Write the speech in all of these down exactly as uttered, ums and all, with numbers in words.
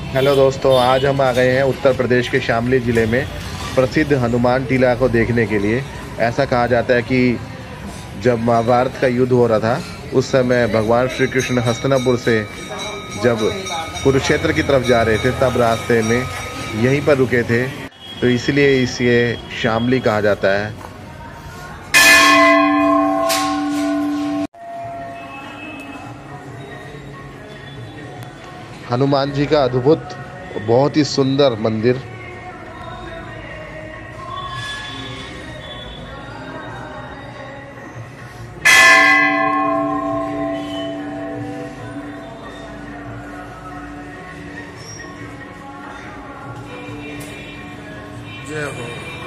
Hello दोस्तों, आज हम आ गए हैं उत्तर प्रदेश के शामली ज़िले में प्रसिद्ध हनुमान टीला को देखने के लिए। ऐसा कहा जाता है कि जब महाभारत का युद्ध हो रहा था उस समय भगवान श्री कृष्ण हस्तिनापुर से जब कुरुक्षेत्र की तरफ जा रहे थे तब रास्ते में यहीं पर रुके थे, तो इसलिए इसे शामली कहा जाता है। हनुमान जी का अद्भुत बहुत ही सुंदर मंदिर। जय हो।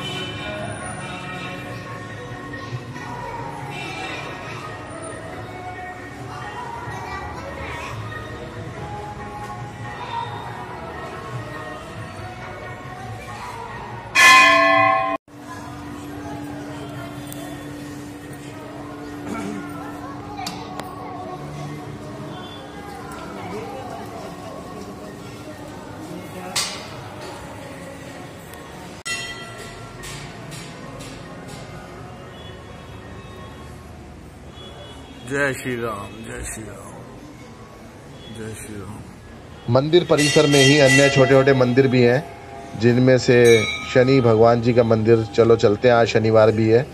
जय श्री राम, जय श्री राम, जय श्री राम। मंदिर परिसर में ही अन्य छोटे छोटे मंदिर भी हैं, जिनमें से शनि भगवान जी का मंदिर, चलो चलते हैं, आज शनिवार भी है।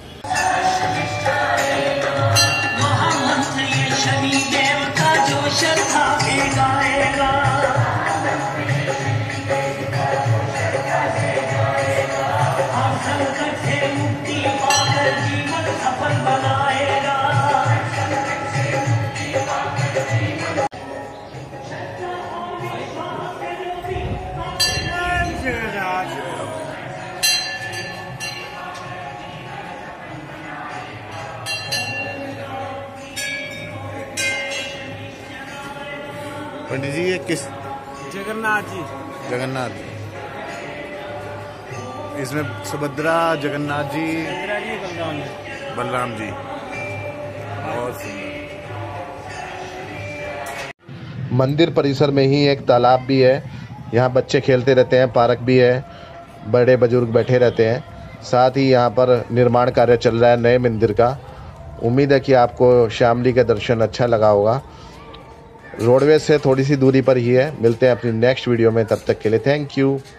पंडित जी, ये किस? जगन्नाथ जी। जगन्नाथ जी। इसमें सुभद्रा, जगन्नाथ जी, जी बलराम जी। बलराम जी। बहुत सुंदर। मंदिर परिसर में ही एक तालाब भी है, यहाँ बच्चे खेलते रहते हैं, पार्क भी है, बड़े बुजुर्ग बैठे रहते हैं। साथ ही यहाँ पर निर्माण कार्य चल रहा है नए मंदिर का। उम्मीद है कि आपको शामली का दर्शन अच्छा लगा होगा। रोडवेज से थोड़ी सी दूरी पर ही है। मिलते हैं अपनी नेक्स्ट वीडियो में, तब तक के लिए थैंक यू।